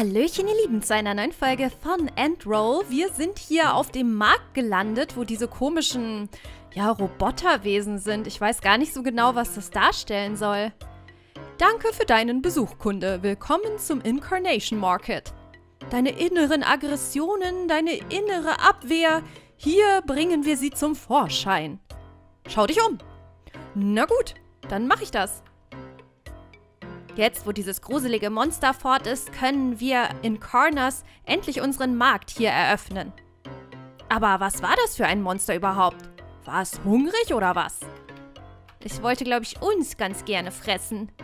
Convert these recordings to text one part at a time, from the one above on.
Hallöchen, ihr Lieben, zu einer neuen Folge von Endroll. Wir sind hier auf dem Markt gelandet, wo diese komischen, Roboterwesen sind. Ich weiß gar nicht so genau, was das darstellen soll. Danke für deinen Besuch, Kunde. Willkommen zum Incarnation Market. Deine inneren Aggressionen, deine innere Abwehr, hier bringen wir sie zum Vorschein. Schau dich um. Na gut, dann mache ich das. Jetzt, wo dieses gruselige Monster fort ist, können wir in Karnas endlich unseren Markt hier eröffnen. Aber was war das für ein Monster überhaupt? War es hungrig oder was? Es wollte, glaube ich, uns ganz gerne fressen.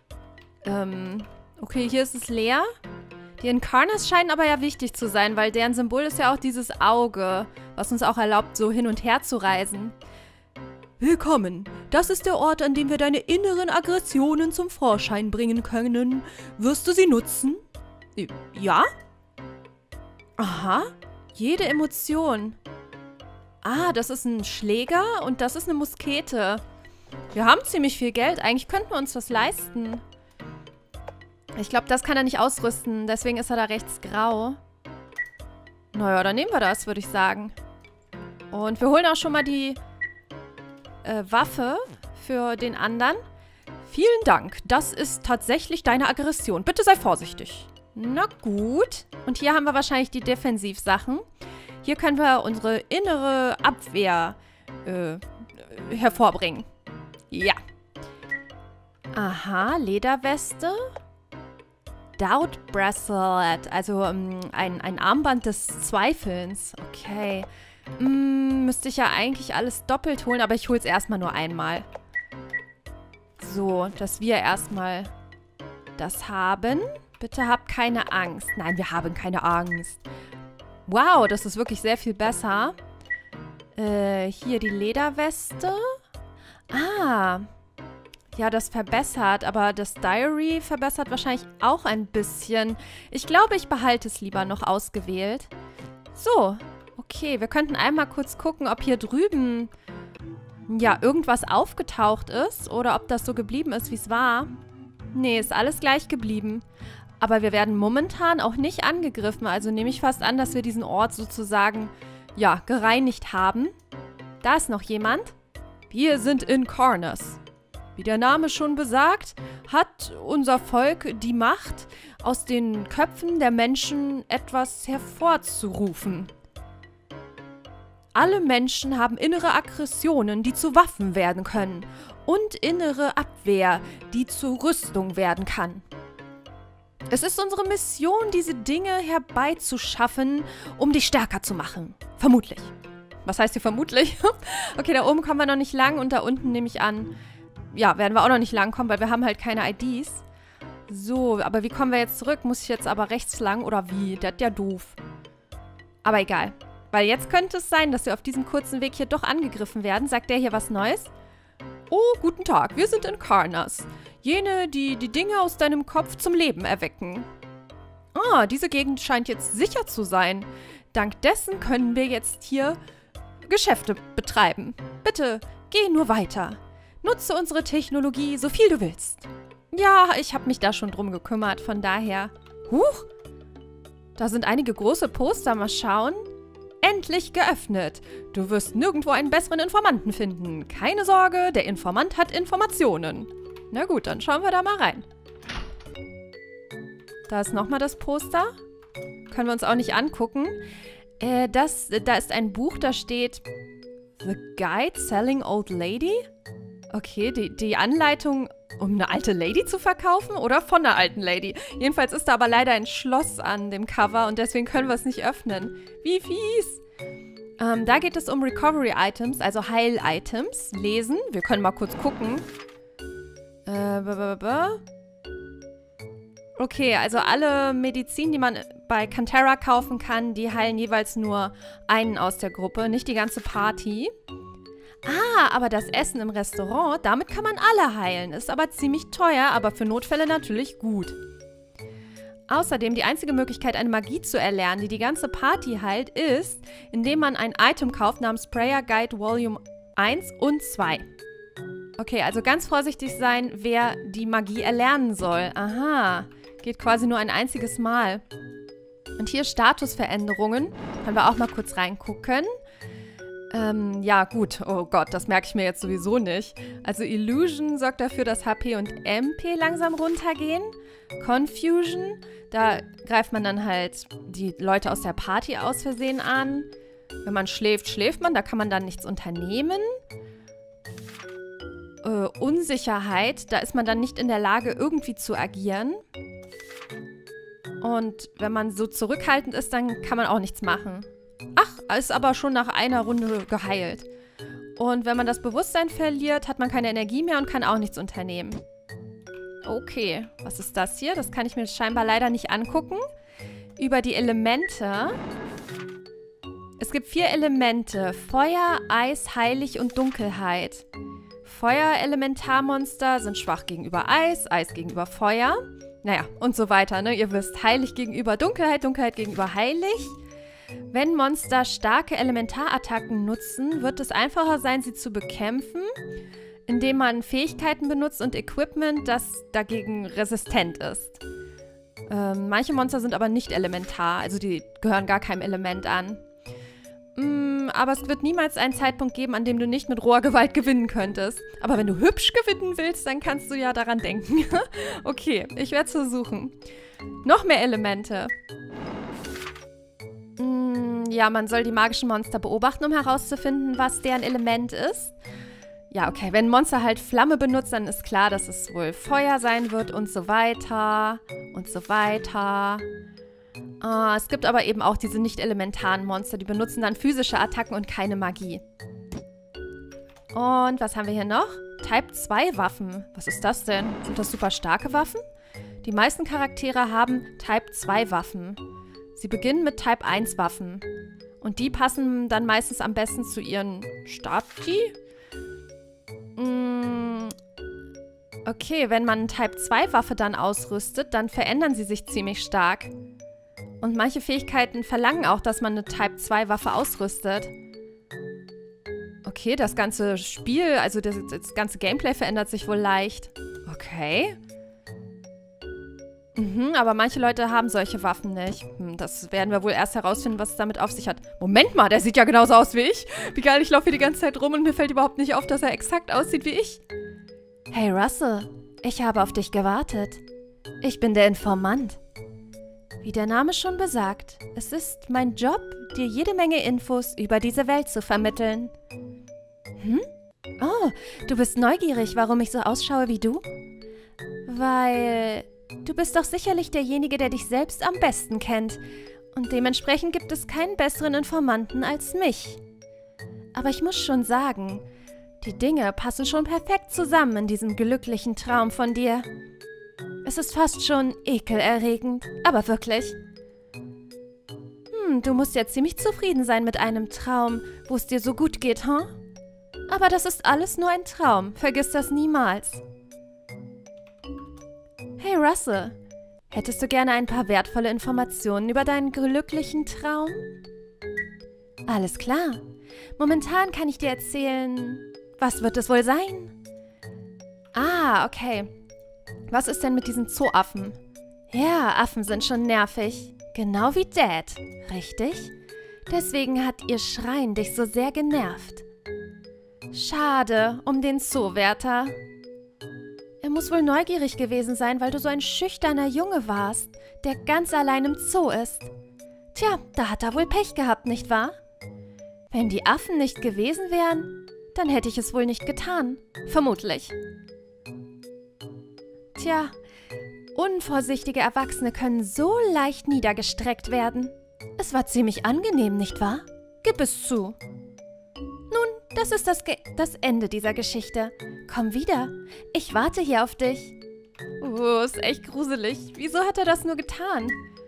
Okay, hier ist es leer. Die Incarnas scheinen aber ja wichtig zu sein, weil deren Symbol ist ja auch dieses Auge, was uns auch erlaubt, so hin und her zu reisen. Willkommen. Das ist der Ort, an dem wir deine inneren Aggressionen zum Vorschein bringen können. Wirst du sie nutzen? Ja? Aha. Jede Emotion. Ah, das ist ein Schläger und das ist eine Muskete. Wir haben ziemlich viel Geld. Eigentlich könnten wir uns das leisten. Ich glaube, das kann er nicht ausrüsten. Deswegen ist er da rechts grau. Naja, dann nehmen wir das, würde ich sagen. Und wir holen auch schon mal die Waffe für den anderen. Vielen Dank. Das ist tatsächlich deine Aggression. Bitte sei vorsichtig. Na gut. Und hier haben wir wahrscheinlich die Defensivsachen. Hier können wir unsere innere Abwehr hervorbringen. Ja. Aha, Lederweste. Doubt Bracelet. Also ein Armband des Zweifelns. Okay. Müsste ich ja eigentlich alles doppelt holen, aber ich hole es erstmal nur einmal. So, dass wir erstmal das haben. Bitte habt keine Angst. Nein, wir haben keine Angst. Wow, das ist wirklich sehr viel besser. Hier die Lederweste. Ah. Ja, das verbessert, aber das Diary verbessert wahrscheinlich auch ein bisschen. Ich glaube, ich behalte es lieber noch ausgewählt. So. Okay, wir könnten einmal kurz gucken, ob hier drüben irgendwas aufgetaucht ist oder ob das so geblieben ist, wie es war. Nee, ist alles gleich geblieben. Aber wir werden momentan auch nicht angegriffen, also nehme ich fast an, dass wir diesen Ort sozusagen, gereinigt haben. Da ist noch jemand. Wir sind in Karnas. Wie der Name schon besagt, hat unser Volk die Macht, aus den Köpfen der Menschen etwas hervorzurufen. Alle Menschen haben innere Aggressionen, die zu Waffen werden können, und innere Abwehr, die zu Rüstung werden kann. Es ist unsere Mission, diese Dinge herbeizuschaffen, um dich stärker zu machen. Vermutlich. Was heißt hier vermutlich? Okay, da oben kommen wir noch nicht lang und da unten nehme ich an, werden wir auch noch nicht lang kommen, weil wir haben halt keine IDs. So, aber wie kommen wir jetzt zurück? Muss ich jetzt aber rechts lang oder wie? Das ist ja doof. Aber egal. Weil jetzt könnte es sein, dass wir auf diesem kurzen Weg hier doch angegriffen werden. Sagt der hier was Neues? Oh, guten Tag, wir sind in Karnas. Jene, die die Dinge aus deinem Kopf zum Leben erwecken. Ah, diese Gegend scheint jetzt sicher zu sein. Dank dessen können wir jetzt hier Geschäfte betreiben. Bitte, geh nur weiter. Nutze unsere Technologie, so viel du willst. Ja, ich habe mich da schon drum gekümmert, von daher. Huch, da sind einige große Poster, mal schauen. Endlich geöffnet. Du wirst nirgendwo einen besseren Informanten finden. Keine Sorge, der Informant hat Informationen. Na gut, dann schauen wir da mal rein. Da ist nochmal das Poster. Können wir uns auch nicht angucken. Da ist ein Buch, da steht The Guide Selling Old Lady. Okay, die Anleitung, um eine alte Lady zu verkaufen oder von einer alten Lady. Jedenfalls ist da aber leider ein Schloss an dem Cover und deswegen können wir es nicht öffnen. Wie fies. Da geht es um Recovery-Items, also Heil-Items. Lesen. Wir können mal kurz gucken. Okay, also alle Medizin, die man bei Cantera kaufen kann, die heilen jeweils nur einen aus der Gruppe, nicht die ganze Party. Ah, aber das Essen im Restaurant, damit kann man alle heilen. Ist aber ziemlich teuer, aber für Notfälle natürlich gut. Außerdem, die einzige Möglichkeit, eine Magie zu erlernen, die die ganze Party heilt, ist, indem man ein Item kauft namens Prayer Guide Volume 1 und 2. Okay, also ganz vorsichtig sein, wer die Magie erlernen soll. Aha, Geht quasi nur ein einziges Mal. Und hier Statusveränderungen. Können wir auch mal kurz reingucken. Ja, gut. Oh Gott, das merke ich mir jetzt sowieso nicht. Also Illusion sorgt dafür, dass HP und MP langsam runtergehen. Confusion, da greift man dann halt die Leute aus der Party aus Versehen an. Wenn man schläft, schläft man. Da kann man dann nichts unternehmen. Unsicherheit, da ist man dann nicht in der Lage, irgendwie zu agieren. Und wenn man so zurückhaltend ist, dann kann man auch nichts machen. Ach, ist aber schon nach einer Runde geheilt. Und wenn man das Bewusstsein verliert, hat man keine Energie mehr und kann auch nichts unternehmen. Okay, was ist das hier? Das kann ich mir scheinbar leider nicht angucken. Über die Elemente. Es gibt 4 Elemente. Feuer, Eis, Heilig und Dunkelheit. Feuerelementarmonster sind schwach gegenüber Eis, Eis gegenüber Feuer. Naja, und so weiter, ne? Ihr wisst, Heilig gegenüber Dunkelheit, Dunkelheit gegenüber Heilig. Wenn Monster starke Elementarattacken nutzen, wird es einfacher sein, sie zu bekämpfen, indem man Fähigkeiten benutzt und Equipment, das dagegen resistent ist. Manche Monster sind aber nicht elementar, also die gehören gar keinem Element an. Aber es wird niemals einen Zeitpunkt geben, an dem du nicht mit roher Gewalt gewinnen könntest. Aber wenn du hübsch gewinnen willst, dann kannst du ja daran denken. Okay, ich werde es versuchen. Noch mehr Elemente. Ja, man soll die magischen Monster beobachten, um herauszufinden, was deren Element ist. Ja, okay, wenn ein Monster halt Flamme benutzt, dann ist klar, dass es wohl Feuer sein wird und so weiter und so weiter. Es gibt aber eben auch diese nicht elementaren Monster, die benutzen dann physische Attacken und keine Magie. Und was haben wir hier noch? Type 2 Waffen. Was ist das denn? Sind das super starke Waffen? Die meisten Charaktere haben Type 2 Waffen. Sie beginnen mit Type 1 Waffen. Und die passen dann meistens am besten zu ihren Stati. Okay, wenn man Type 2 Waffe dann ausrüstet, dann verändern sie sich ziemlich stark. Und manche Fähigkeiten verlangen auch, dass man eine Type 2 Waffe ausrüstet. Okay, das ganze Spiel, also das ganze Gameplay verändert sich wohl leicht. Okay. Aber manche Leute haben solche Waffen nicht. Das werden wir wohl erst herausfinden, was es damit auf sich hat. Moment mal, der sieht ja genauso aus wie ich. Wie geil, ich laufe hier die ganze Zeit rum und mir fällt überhaupt nicht auf, dass er exakt aussieht wie ich. Hey Russell, ich habe auf dich gewartet. Ich bin der Informant. Wie der Name schon besagt, es ist mein Job, dir jede Menge Infos über diese Welt zu vermitteln. Oh, du bist neugierig, warum ich so ausschaue wie du? Weil du bist doch sicherlich derjenige, der dich selbst am besten kennt. Und dementsprechend gibt es keinen besseren Informanten als mich. Aber ich muss schon sagen, die Dinge passen schon perfekt zusammen in diesem glücklichen Traum von dir. Es ist fast schon ekelerregend, aber wirklich. Du musst ja ziemlich zufrieden sein mit einem Traum, wo es dir so gut geht, hm? Aber das ist alles nur ein Traum, vergiss das niemals. Hey Russell, hättest du gerne ein paar wertvolle Informationen über deinen glücklichen Traum? Alles klar. Momentan kann ich dir erzählen, was wird es wohl sein? Okay. Was ist denn mit diesen Zooaffen? Ja, Affen sind schon nervig. Genau wie Dad, richtig? Deswegen hat ihr Schreien dich so sehr genervt. Schade um den Zoowärter. Er muss wohl neugierig gewesen sein, weil du so ein schüchterner Junge warst, der ganz allein im Zoo ist. Tja, da hat er wohl Pech gehabt, nicht wahr? Wenn die Affen nicht gewesen wären, dann hätte ich es wohl nicht getan. Vermutlich. Tja, unvorsichtige Erwachsene können so leicht niedergestreckt werden. Es war ziemlich angenehm, nicht wahr? Gib es zu. Nun, das ist das Ende dieser Geschichte. Komm wieder. Ich warte hier auf dich. Ist echt gruselig. Wieso hat er das nur getan?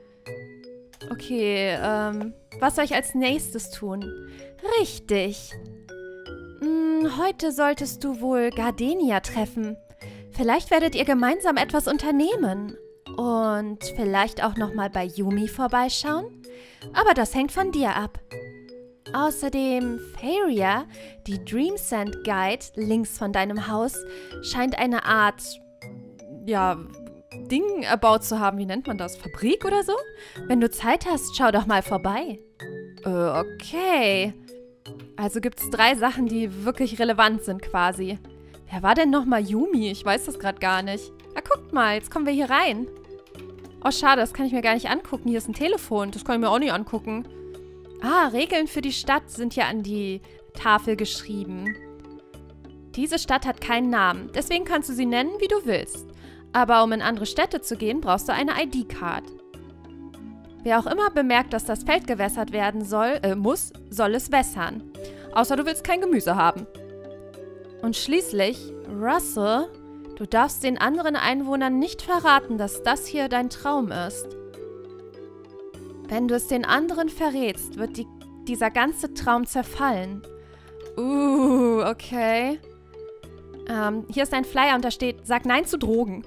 Okay, was soll ich als nächstes tun? Richtig. Heute solltest du wohl Gardenia treffen. Vielleicht werdet ihr gemeinsam etwas unternehmen. Und vielleicht auch nochmal bei Yumi vorbeischauen. Aber das hängt von dir ab. Außerdem, Faria, die Dreamsend Guide links von deinem Haus, scheint eine Art, Ding erbaut zu haben. Wie nennt man das? Fabrik oder so? Wenn du Zeit hast, schau doch mal vorbei. Okay. Also gibt es 3 Sachen, die wirklich relevant sind quasi. Wer war denn nochmal Yumi? Ich weiß das gerade gar nicht. Ah, guckt mal, jetzt kommen wir hier rein. Oh, schade, das kann ich mir gar nicht angucken. Hier ist ein Telefon, das kann ich mir auch nicht angucken. Ah, Regeln für die Stadt sind hier an die Tafel geschrieben. Diese Stadt hat keinen Namen, deswegen kannst du sie nennen, wie du willst. Aber um in andere Städte zu gehen, brauchst du eine ID-Card. Wer auch immer bemerkt, dass das Feld gewässert werden muss, soll es wässern. Außer du willst kein Gemüse haben. Und schließlich, Russell, du darfst den anderen Einwohnern nicht verraten, dass das hier dein Traum ist. Wenn du es den anderen verrätst, wird dieser ganze Traum zerfallen. Okay. Hier ist ein Flyer und da steht, sag Nein zu Drogen.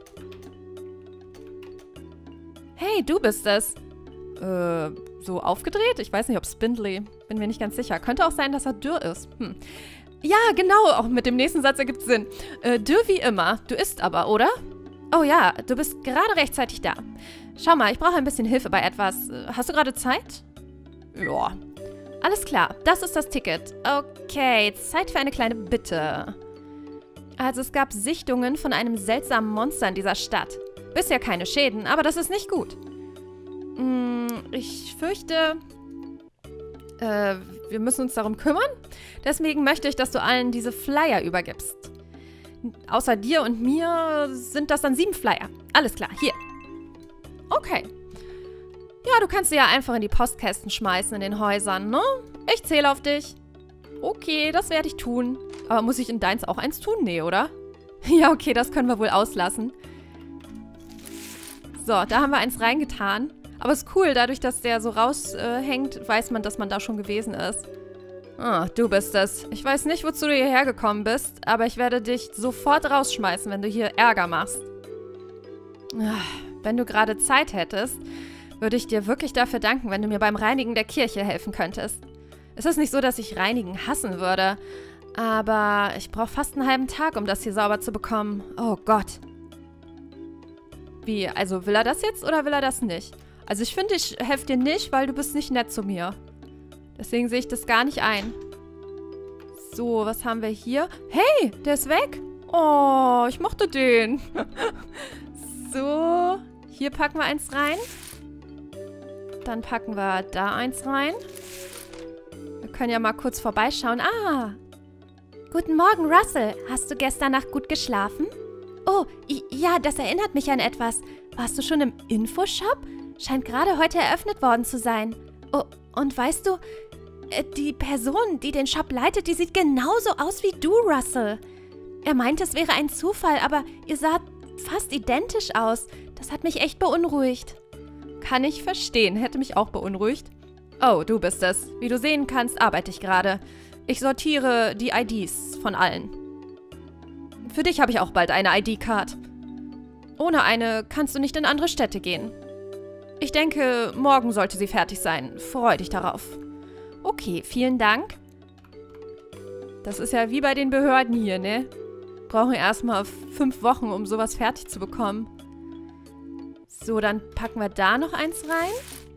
Hey, du bist es. So aufgedreht? Ich weiß nicht, ob Spindly. Bin mir nicht ganz sicher. Könnte auch sein, dass er dürr ist. Ja, genau. Auch mit dem nächsten Satz ergibt Sinn. Dürr wie immer. Du isst aber, oder? Oh ja, du bist gerade rechtzeitig da. Schau mal, ich brauche ein bisschen Hilfe bei etwas. Hast du gerade Zeit? Ja. Alles klar, das ist das Ticket. Okay, Zeit für eine kleine Bitte. Also es gab Sichtungen von einem seltsamen Monster in dieser Stadt. Bisher keine Schäden, aber das ist nicht gut. Ich fürchte, wir müssen uns darum kümmern. Deswegen möchte ich, dass du allen diese Flyer übergibst. Außer dir und mir sind das dann 7 Flyer. Alles klar, hier. Okay. Ja, du kannst sie ja einfach in die Postkästen schmeißen in den Häusern, ne? Ich zähle auf dich. Okay, das werde ich tun. Aber muss ich in deins auch eins tun? Nee, oder? Ja, okay, das können wir wohl auslassen. So, da haben wir eins reingetan. Aber ist cool, dadurch, dass der so raushängt, weiß man, dass man da schon gewesen ist. Ah, du bist es. Ich weiß nicht, wozu du hierher gekommen bist, aber ich werde dich sofort rausschmeißen, wenn du hier Ärger machst. Wenn du gerade Zeit hättest, würde ich dir wirklich dafür danken, wenn du mir beim Reinigen der Kirche helfen könntest. Es ist nicht so, dass ich Reinigen hassen würde, aber ich brauche fast einen halben Tag, um das hier sauber zu bekommen. Oh Gott. Wie, also will er das jetzt oder will er das nicht? Also ich finde, ich helfe dir nicht, weil du bist nicht nett zu mir. Deswegen sehe ich das gar nicht ein. So, was haben wir hier? Hey, der ist weg. Oh, ich mochte den. So, hier packen wir eins rein. Dann packen wir da eins rein. Wir können ja mal kurz vorbeischauen. Ah, guten Morgen, Russell. Hast du gestern Nacht gut geschlafen? Oh, ja, das erinnert mich an etwas. Warst du schon im Infoshop? Scheint gerade heute eröffnet worden zu sein. Oh, und weißt du, die Person, die den Shop leitet, die sieht genauso aus wie du, Russell. Er meinte, es wäre ein Zufall, aber ihr saht fast identisch aus. Das hat mich echt beunruhigt. Kann ich verstehen, hätte mich auch beunruhigt. Oh, du bist es. Wie du sehen kannst, arbeite ich gerade. Ich sortiere die IDs von allen. Für dich habe ich auch bald eine ID-Card. Ohne eine kannst du nicht in andere Städte gehen. Ich denke, morgen sollte sie fertig sein. Freu dich darauf. Okay, vielen Dank. Das ist ja wie bei den Behörden hier, ne? Brauchen erstmal 5 Wochen, um sowas fertig zu bekommen. So, dann packen wir da noch eins rein.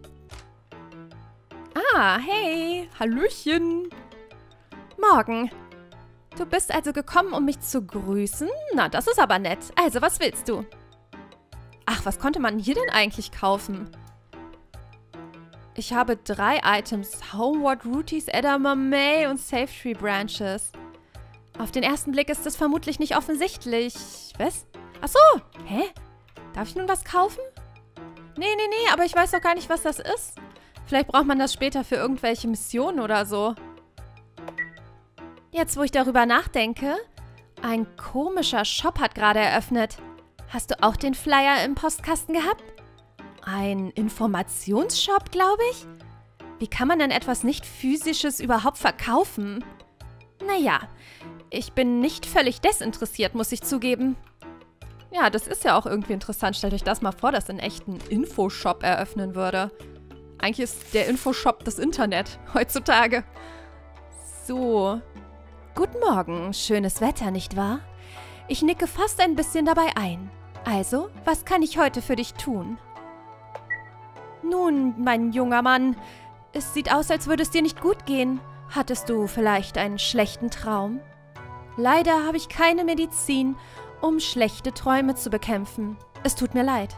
Ah, hey, Hallöchen. Morgen. Du bist also gekommen, um mich zu grüßen? Na, das ist aber nett. Also, was willst du? Ach, was konnte man hier denn eigentlich kaufen? Ich habe 3 Items. Homeward Rooties, Edamame und Safe Tree Branches. Auf den ersten Blick ist das vermutlich nicht offensichtlich. Was? Ach so. Hä? Darf ich nun was kaufen? Nee, aber ich weiß doch gar nicht, was das ist. Vielleicht braucht man das später für irgendwelche Missionen oder so. Jetzt, wo ich darüber nachdenke, ein komischer Shop hat gerade eröffnet. Hast du auch den Flyer im Postkasten gehabt? Ein Informationsshop, glaube ich? Wie kann man denn etwas nicht Physisches überhaupt verkaufen? Naja, ich bin nicht völlig desinteressiert, muss ich zugeben. Ja, das ist ja auch irgendwie interessant. Stellt euch das mal vor, dass ein echten Infoshop eröffnen würde. Eigentlich ist der Infoshop das Internet heutzutage. So. Guten Morgen. Schönes Wetter, nicht wahr? Ich nicke fast ein bisschen dabei ein. Also, was kann ich heute für dich tun? Nun, mein junger Mann, es sieht aus, als würde es dir nicht gut gehen. Hattest du vielleicht einen schlechten Traum? Leider habe ich keine Medizin, um schlechte Träume zu bekämpfen. Es tut mir leid.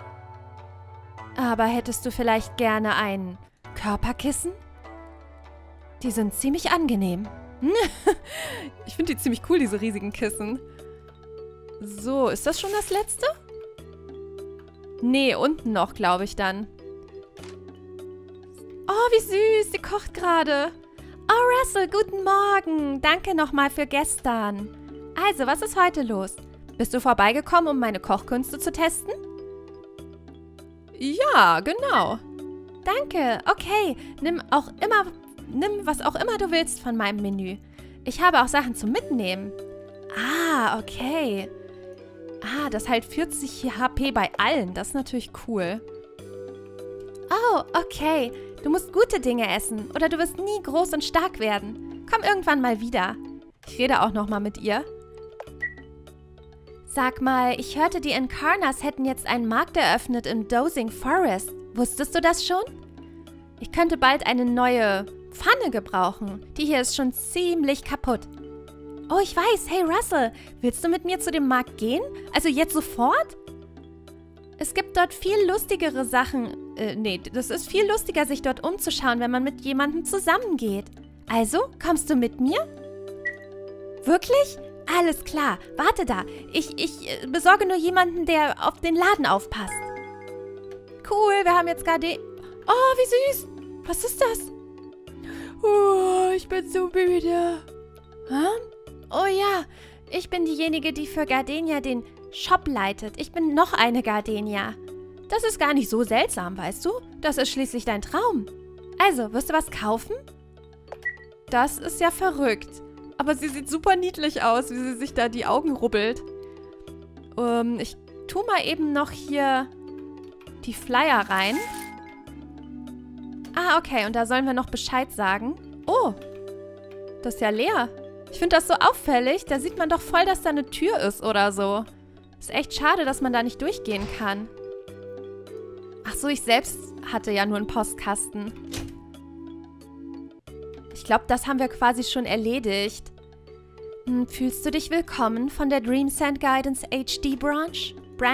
Aber hättest du vielleicht gerne ein Körperkissen? Die sind ziemlich angenehm. Ich finde die ziemlich cool, diese riesigen Kissen. So, ist das schon das letzte? Nee, unten noch, glaube ich dann. Oh, wie süß, sie kocht gerade. Oh, Russell, guten Morgen. Danke nochmal für gestern. Also, was ist heute los? Bist du vorbeigekommen, um meine Kochkünste zu testen? Ja, genau. Danke, okay. Nimm was auch immer du willst von meinem Menü. Ich habe auch Sachen zum Mitnehmen. Ah, okay. Ah, das heilt 40 HP bei allen. Das ist natürlich cool. Oh, okay. Du musst gute Dinge essen oder du wirst nie groß und stark werden. Komm irgendwann mal wieder. Ich rede auch noch mal mit ihr. Sag mal, ich hörte, die Incarnas hätten jetzt einen Markt eröffnet in Dozing Forest. Wusstest du das schon? Ich könnte bald eine neue Pfanne gebrauchen. Die hier ist schon ziemlich kaputt. Oh, ich weiß. Hey, Russell, willst du mit mir zu dem Markt gehen? Also jetzt sofort? Es gibt dort viel lustigere Sachen. Das ist viel lustiger, sich dort umzuschauen, wenn man mit jemandem zusammengeht. Also, kommst du mit mir? Wirklich? Alles klar. Warte da. Ich besorge nur jemanden, der auf den Laden aufpasst. Cool, wir haben jetzt gerade... Oh, wie süß. Was ist das? Oh, ich bin so müde. Hä? Oh ja, ich bin diejenige, die für Gardenia den Shop leitet. Ich bin noch eine Gardenia. Das ist gar nicht so seltsam, weißt du? Das ist schließlich dein Traum. Also, wirst du was kaufen? Das ist ja verrückt. Aber sie sieht super niedlich aus, wie sie sich da die Augen rubbelt. Ich tue mal eben noch hier die Flyer rein. Ah, okay. Und da sollen wir noch Bescheid sagen. Oh, das ist ja leer. Ich finde das so auffällig. Da sieht man doch voll, dass da eine Tür ist oder so. Ist echt schade, dass man da nicht durchgehen kann. Ach so, ich selbst hatte ja nur einen Postkasten. Ich glaube, das haben wir quasi schon erledigt. Fühlst du dich willkommen von der Dreamsend Guidance HD Branch?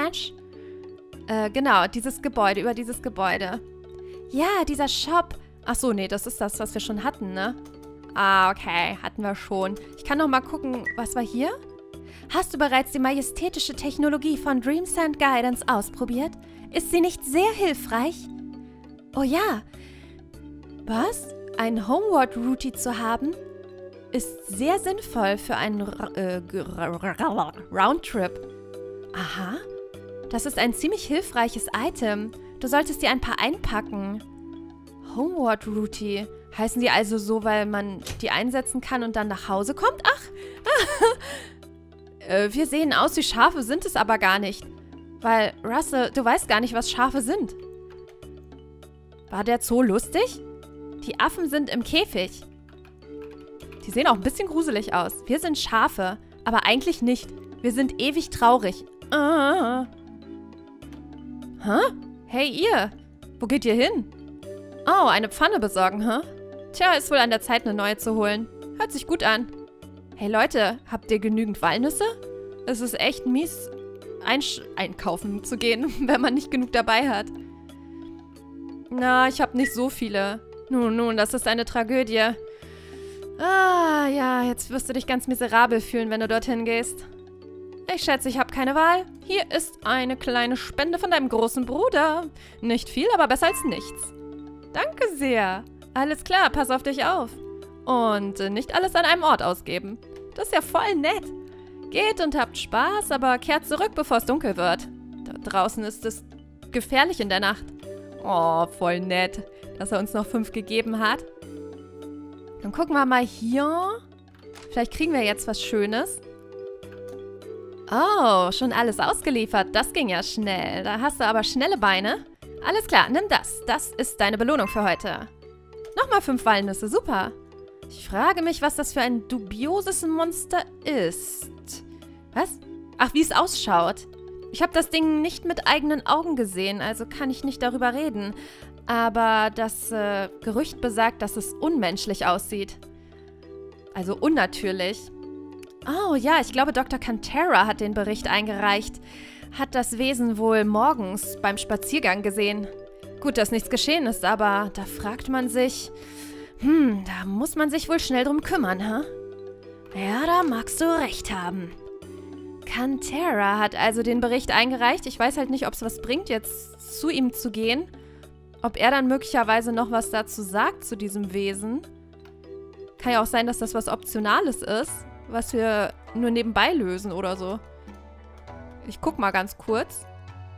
Genau, dieses Gebäude, über dieses Gebäude. Ja, dieser Shop. Ach so, nee, das ist das, was wir schon hatten, ne? Ah, okay, hatten wir schon. Ich kann noch mal gucken, was war hier? Hast du bereits die majestätische Technologie von Dreamsend Guidance ausprobiert? Ist sie nicht sehr hilfreich? Oh ja. Was? Ein Homeward Routie zu haben? Ist sehr sinnvoll für einen Roundtrip. Aha. Das ist ein ziemlich hilfreiches Item. Du solltest dir ein paar einpacken. Homeward Routie. Heißen die also so, weil man die einsetzen kann und dann nach Hause kommt? Ach. Wir sehen aus wie Schafe, sind es aber gar nicht. Weil, Russell, du weißt gar nicht, was Schafe sind. War der Zoo lustig? Die Affen sind im Käfig. Die sehen auch ein bisschen gruselig aus. Wir sind Schafe, aber eigentlich nicht. Wir sind ewig traurig. Hä? Hey, ihr. Wo geht ihr hin? Oh, eine Pfanne besorgen, hä? Tja, ist wohl an der Zeit, eine neue zu holen. Hört sich gut an. Hey Leute, habt ihr genügend Walnüsse? Es ist echt mies, einkaufen zu gehen, wenn man nicht genug dabei hat. Na, ich habe nicht so viele. Nun, das ist eine Tragödie. Ah, ja, jetzt wirst du dich ganz miserabel fühlen, wenn du dorthin gehst. Ich schätze, ich habe keine Wahl. Hier ist eine kleine Spende von deinem großen Bruder. Nicht viel, aber besser als nichts. Danke sehr. Alles klar, pass auf dich auf. Und nicht alles an einem Ort ausgeben. Das ist ja voll nett. Geht und habt Spaß, aber kehrt zurück, bevor es dunkel wird. Da draußen ist es gefährlich in der Nacht. Oh, voll nett, dass er uns noch 5 gegeben hat. Dann gucken wir mal hier. Vielleicht kriegen wir jetzt was Schönes. Oh, schon alles ausgeliefert. Das ging ja schnell. Da hast du aber schnelle Beine. Alles klar, nimm das. Das ist deine Belohnung für heute. Nochmal 5 Walnüsse, super. Ich frage mich, was das für ein dubioses Monster ist. Was? Ach, wie es ausschaut. Ich habe das Ding nicht mit eigenen Augen gesehen, also kann ich nicht darüber reden. Aber das Gerücht besagt, dass es unmenschlich aussieht. Also unnatürlich. Oh ja, ich glaube, Dr. Cantera hat den Bericht eingereicht. Hat das Wesen wohl morgens beim Spaziergang gesehen. Gut, dass nichts geschehen ist, aber da fragt man sich... da muss man sich wohl schnell drum kümmern, hä? Ja, da magst du recht haben. Cantera hat also den Bericht eingereicht. Ich weiß halt nicht, ob es was bringt, jetzt zu ihm zu gehen. Ob er dann möglicherweise noch was dazu sagt, zu diesem Wesen. Kann ja auch sein, dass das was Optionales ist, was wir nur nebenbei lösen oder so. Ich guck mal ganz kurz.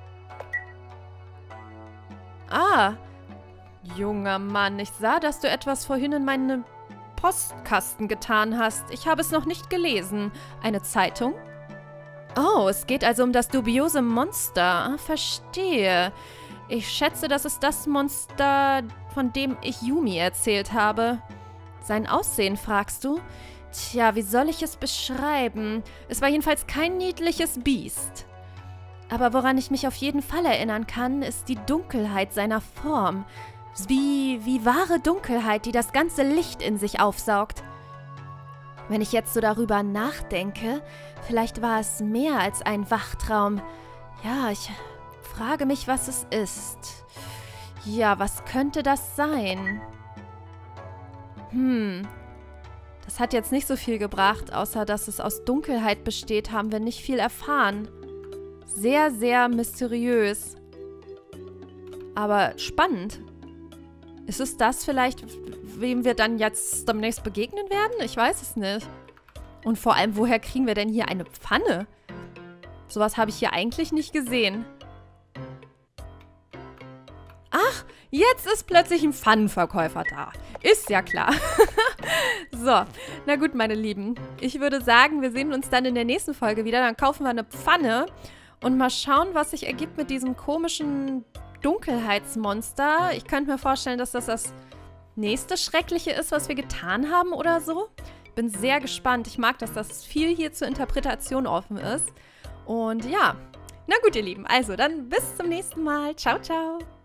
Ah, junger Mann, ich sah, dass du etwas vorhin in meinen Postkasten getan hast. Ich habe es noch nicht gelesen. Eine Zeitung? Oh, es geht also um das dubiose Monster. Verstehe. Ich schätze, das ist das Monster, von dem ich Yumi erzählt habe. Sein Aussehen, fragst du? Tja, wie soll ich es beschreiben? Es war jedenfalls kein niedliches Biest. Aber woran ich mich auf jeden Fall erinnern kann, ist die Dunkelheit seiner Form. Wie wahre Dunkelheit, die das ganze Licht in sich aufsaugt. Wenn ich jetzt so darüber nachdenke, vielleicht war es mehr als ein Wachtraum. Ja, ich frage mich, was es ist. Ja, was könnte das sein? Das hat jetzt nicht so viel gebracht, außer dass es aus Dunkelheit besteht, haben wir nicht viel erfahren. Sehr, sehr mysteriös. Aber spannend. Ist es das vielleicht, wem wir dann jetzt demnächst begegnen werden? Ich weiß es nicht. Und vor allem, woher kriegen wir denn hier eine Pfanne? Sowas habe ich hier eigentlich nicht gesehen. Ach, jetzt ist plötzlich ein Pfannenverkäufer da. Ist ja klar. So, na gut, meine Lieben. Ich würde sagen, wir sehen uns dann in der nächsten Folge wieder. Dann kaufen wir eine Pfanne und mal schauen, was sich ergibt mit diesem komischen Dunkelheitsmonster. Ich könnte mir vorstellen, dass das nächste Schreckliche ist, was wir getan haben oder so. Bin sehr gespannt. Ich mag das, dass viel hier zur Interpretation offen ist. Und ja, na gut, ihr Lieben. Also, dann bis zum nächsten Mal. Ciao, ciao.